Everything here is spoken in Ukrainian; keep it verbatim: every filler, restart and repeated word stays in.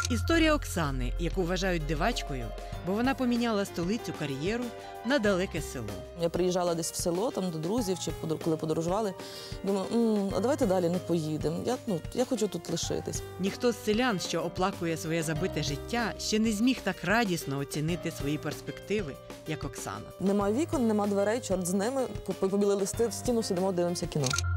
Історія Оксани, яку вважають дивачкою, бо вона поміняла столицю, кар'єру на далеке село. Я приїжджала десь в село, там, до друзів, чи коли подорожували. Думаю, М, а давайте далі не поїдемо. Я, ну, я хочу тут лишитись. Ніхто з селян, що оплакує своє забите життя, ще не зміг так радісно оцінити свої перспективи, як Оксана. Нема вікон, нема дверей, чорт з ними. Побіли листи, в стіну сидимо, дивимося кіно.